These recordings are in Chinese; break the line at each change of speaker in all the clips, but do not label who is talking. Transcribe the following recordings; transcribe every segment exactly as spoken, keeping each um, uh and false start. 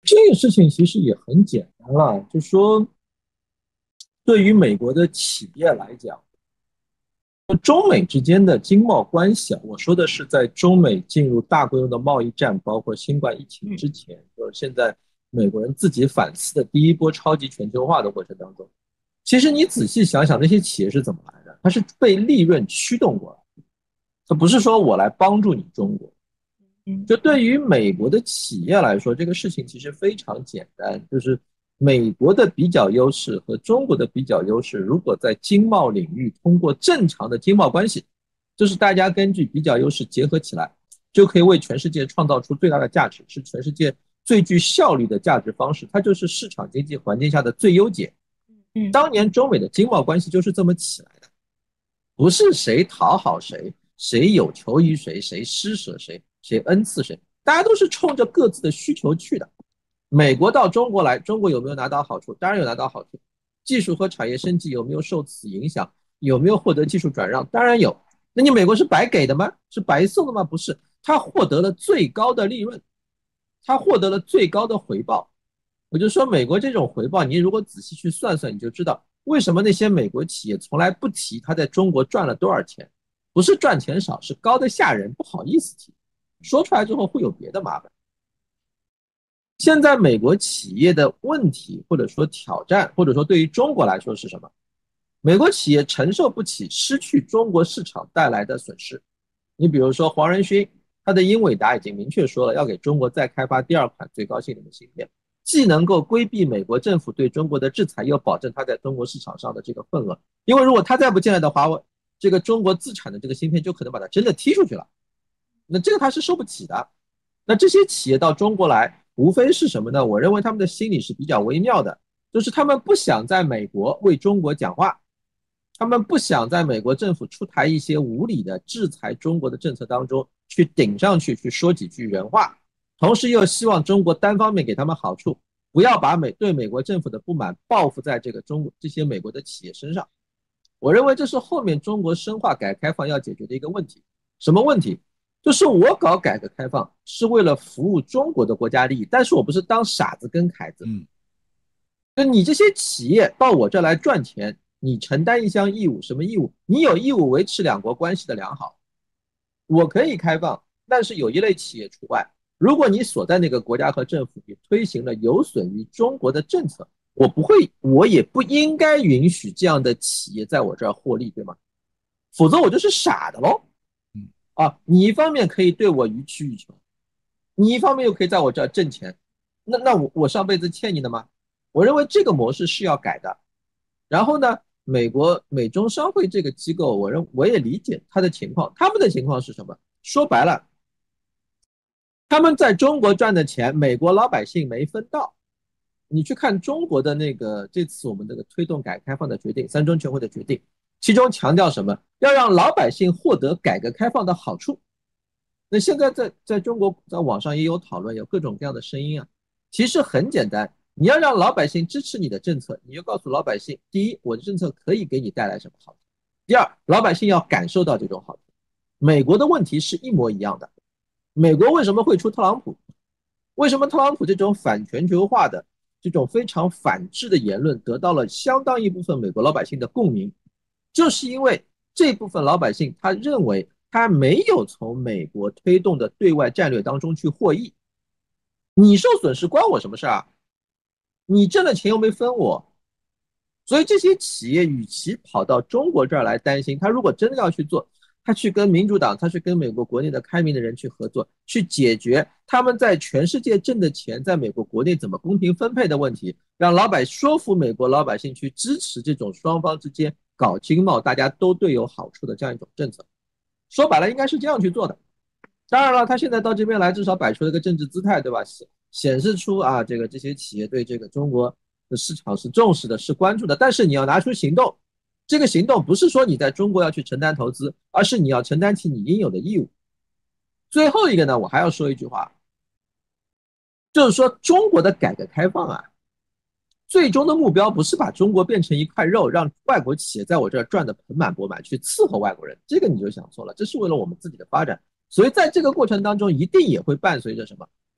这个事情其实也很简单了，就说对于美国的企业来讲，中美之间的经贸关系啊，我说的是在中美进入大规模的贸易战，包括新冠疫情之前，就是现在美国人自己反思的第一波超级全球化的过程当中，其实你仔细想想，那些企业是怎么来的？它是被利润驱动过来，它不是说我来帮助你中国。就对于美国的企业来说，这个事情其实非常简单，就是美国的比较优势和中国的比较优势，如果在经贸领域通过正常的经贸关系，就是大家根据比较优势结合起来，就可以为全世界创造出最大的价值，是全世界最具效率的价值方式，它就是市场经济环境下的最优解。
嗯
当年中美的经贸关系就是这么起来的，不是谁讨好谁，谁有求于谁，谁施舍谁，谁恩赐谁，大家都是冲着各自的需求去的。美国到中国来，中国有没有拿到好处？当然有拿到好处。技术和产业升级有没有受此影响？有没有获得技术转让？当然有。那你美国是白给的吗？是白送的吗？不是，他获得了最高的利润，他获得了最高的回报。我就说美国这种回报，你如果仔细去算算，你就知道为什么那些美国企业从来不提他在中国赚了多少钱，不是赚钱少，是高的吓人，不好意思提，说出来之后会有别的麻烦。现在美国企业的问题，或者说挑战，或者说对于中国来说是什么？美国企业承受不起失去中国市场带来的损失。你比如说黄仁勋，他的英伟达已经明确说了，要给中国再开发第二款最高性能的芯片，既能够规避美国政府对中国的制裁，又保证它在中国市场上的这个份额。因为如果他再不进来的话，这个中国自产的这个芯片就可能把它真的踢出去了，那这个他是受不起的。那这些企业到中国来，无非是什么呢？我认为他们的心理是比较微妙的，就是他们不想在美国为中国讲话，他们不想在美国政府出台一些无理的制裁中国的政策当中去顶上去，去说几句人话，同时又希望中国单方面给他们好处，不要把美对美国政府的不满报复在这个中国这些美国的企业身上。我认为这是后面中国深化改革开放要解决的一个问题。什么问题？就是我搞改革开放是为了服务中国的国家利益，但是我不是当傻子跟凯子。
嗯
就你这些企业到我这来赚钱，你承担一项义务，什么义务？你有义务维持两国关系的良好。我可以开放，但是有一类企业除外。如果你所在那个国家和政府也推行了有损于中国的政策，我不会，我也不应该允许这样的企业在我这儿获利，对吗？否则我就是傻的喽。
嗯
啊，你一方面可以对我予取予求，你一方面又可以在我这儿挣钱，那那我我上辈子欠你的吗？我认为这个模式是要改的。然后呢，美国美中商会这个机构，我认我也理解他的情况，他们的情况是什么？说白了，他们在中国赚的钱，美国老百姓没分到。你去看中国的那个这次我们这个推动改革开放的决定，三中全会的决定，其中强调什么？要让老百姓获得改革开放的好处。那现在在在中国在网上也有讨论，有各种各样的声音啊。其实很简单，你要让老百姓支持你的政策，你就告诉老百姓：第一，我的政策可以给你带来什么好处；第二，老百姓要感受到这种好处。美国的问题是一模一样的。美国为什么会出特朗普？为什么特朗普这种反全球化的、这种非常反制的言论得到了相当一部分美国老百姓的共鸣？就是因为这部分老百姓他认为他没有从美国推动的对外战略当中去获益，你受损失关我什么事啊？你挣的钱又没分我，所以这些企业与其跑到中国这儿来担心，他如果真的要去做，他去跟民主党，他去跟美国国内的开明的人去合作，去解决他们在全世界挣的钱在美国国内怎么公平分配的问题，让老百说服美国老百姓去支持这种双方之间搞经贸大家都对有好处的这样一种政策。说白了，应该是这样去做的。当然了，他现在到这边来，至少摆出了个政治姿态，对吧？显示出啊，这个这些企业对这个中国的市场是重视的，是关注的。但是你要拿出行动，这个行动不是说你在中国要去承担投资，而是你要承担起你应有的义务。最后一个呢，我还要说一句话，就是说中国的改革开放啊，最终的目标不是把中国变成一块肉，让外国企业在我这儿赚得盆满钵满，去伺候外国人，这个你就想错了。这是为了我们自己的发展，所以在这个过程当中，一定也会伴随着什么？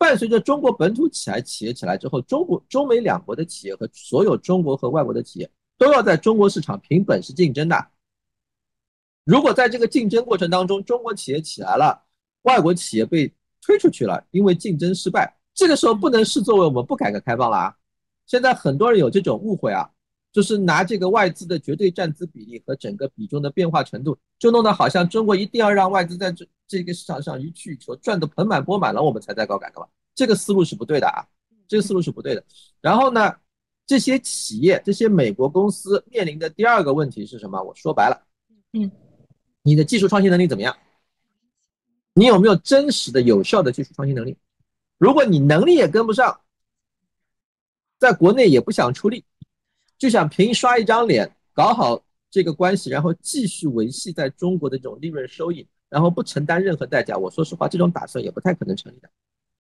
伴随着中国本土起来企业起来之后，中国中美两国的企业和所有中国和外国的企业都要在中国市场凭本事竞争的。如果在这个竞争过程当中，中国企业起来了，外国企业被推出去了，因为竞争失败，这个时候不能视作为我们不改革开放了啊。现在很多人有这种误会啊，就是拿这个外资的绝对占资比例和整个比重的变化程度，就弄得好像中国一定要让外资在这这个市场上予取予求，赚得盆满钵满了，我们才在搞改革吧。这个思路是不对的啊，这个思路是不对的。然后呢，这些企业、这些美国公司面临的第二个问题是什么？我说白了，嗯，你的技术创新能力怎么样？你有没有真实的、有效的技术创新能力？如果你能力也跟不上，在国内也不想出力，就想凭刷一张脸搞好这个关系，然后继续维系在中国的这种利润收益，然后不承担任何代价，我说实话，这种打算也不太可能成立的。